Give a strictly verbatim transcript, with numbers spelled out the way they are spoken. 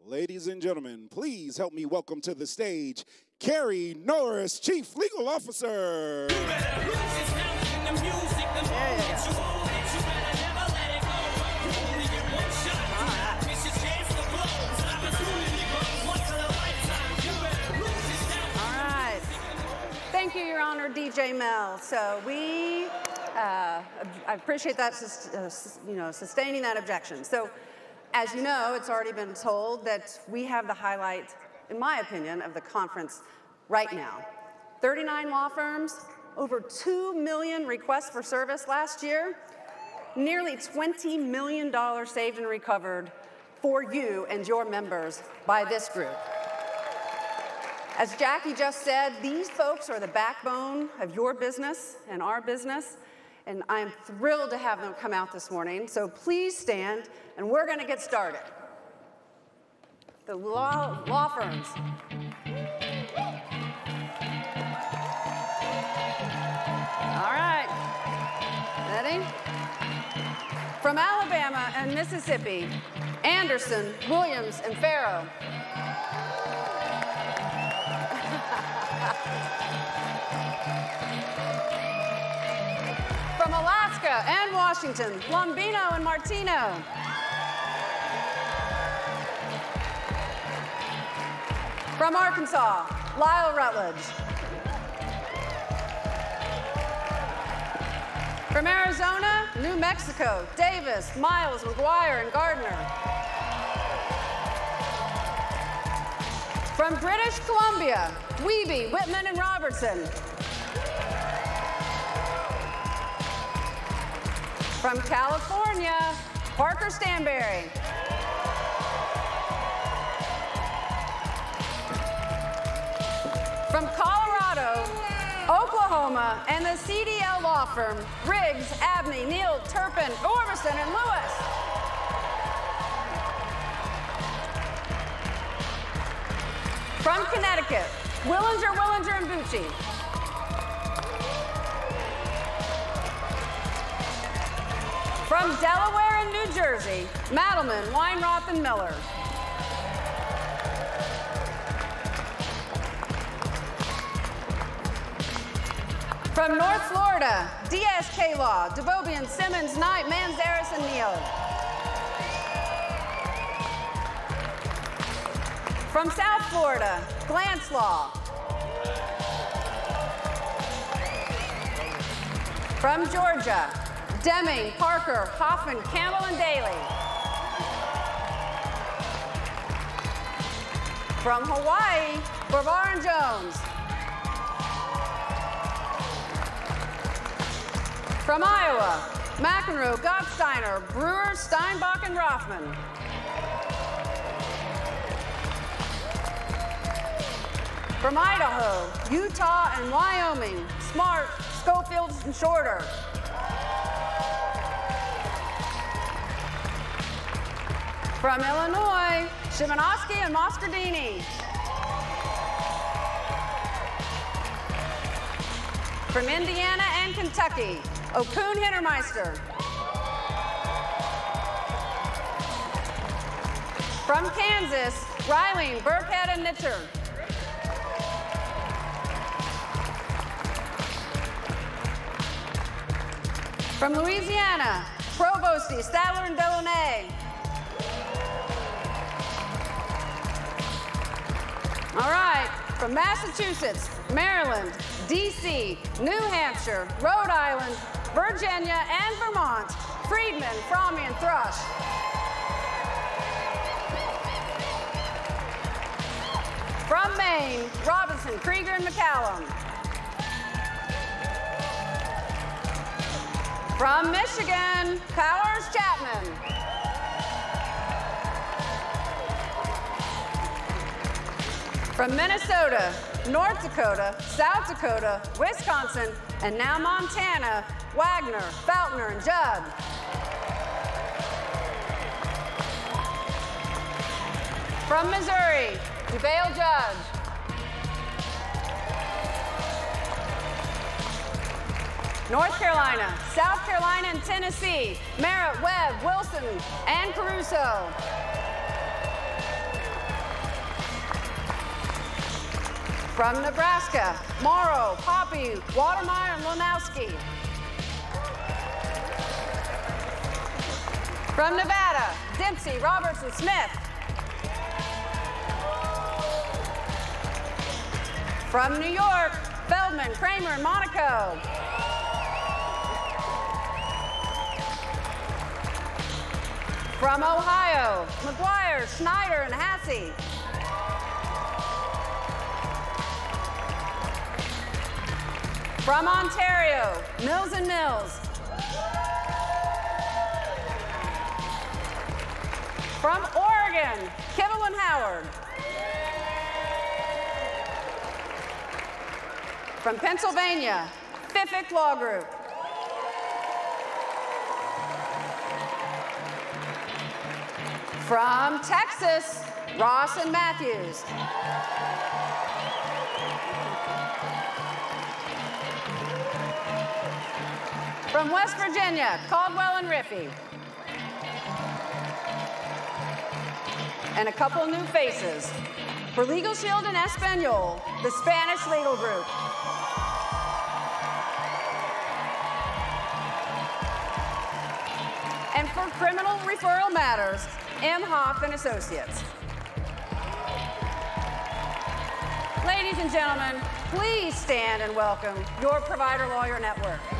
Ladies and gentlemen, please help me welcome to the stage Carrie Norris, Chief Legal Officer. Thank you, Your Honor, D J Mel. So we, uh, I appreciate that, uh, you know, sustaining that objection. So, as you know, it's already been told that we have the highlight, in my opinion, of the conference right now. thirty-nine law firms, over two million requests for service last year, nearly twenty million dollars saved and recovered for you and your members by this group. As Jackie just said, these folks are the backbone of your business and our business, and I'm thrilled to have them come out this morning. So please stand, and we're going to get started. The law, law firms. All right. Ready? From Alabama and Mississippi, Anderson, Williams, and Farrow. From Alaska and Washington, Lombino and Martino. From Arkansas, Lyle Rutledge. From Arizona, New Mexico, Davis, Miles, McGuire, and Gardner. From British Columbia, Wiebe, Whitman, and Robertson. From California, Parker Stanberry. From Colorado, Oklahoma, and the C D L law firm, Riggs, Abney, Neal, Turpin, Orbison, and Lewis. From Connecticut, Willinger, Willinger, and Bucci. From Delaware and New Jersey, Madelman, Weinroth, and Miller. From North Florida, D S K Law, Devobian, Simmons, Knight, Manzares, and Neal. From South Florida, Glantz Law. From Georgia, Deming, Parker, Hoffman, Campbell, and Daly. From Hawaii, Barbar and Jones. From Iowa, McEnroe, Gottsteiner, Brewer, Steinbach, and Rothman. From Idaho, Utah, and Wyoming, Smart, Schofield, and Shorter. From Illinois, Szymanowski and Moscardini. From Indiana and Kentucky, Okun Hintermeister. From Kansas, Reiling, Burkhead, and Nitcher. From Louisiana, Provosti, Stadler, and Delaunay. All right, from Massachusetts, Maryland, D C, New Hampshire, Rhode Island, Virginia, and Vermont, Friedman, Fromme, and Thrush. From Maine, Robinson, Krieger, and McCallum. From Michigan, Powers, Chapman. From Minnesota, North Dakota, South Dakota, Wisconsin, and now Montana, Wagner, Fountainer, and Judd. From Missouri, DeVale Judge. North Carolina, South Carolina, and Tennessee, Merritt, Webb, Wilson, and Caruso. From Nebraska, Morrow, Poppy, Watermeyer, and Lonowski. From Nevada, Dempsey, Roberts, and Smith. From New York, Feldman, Kramer, and Monaco. From Ohio, McGuire, Schneider, and Hasse. From Ontario, Mills and Mills. From Oregon, Kibble and Howard. From Pennsylvania, Fiffick Law Group. From Texas, Ross and Matthews. From West Virginia, Caldwell and Riffey. And a couple new faces. For LegalShield and Espanol, the Spanish legal group. And for criminal referral matters, M. Hoff and Associates. Ladies and gentlemen, please stand and welcome your Provider Lawyer Network.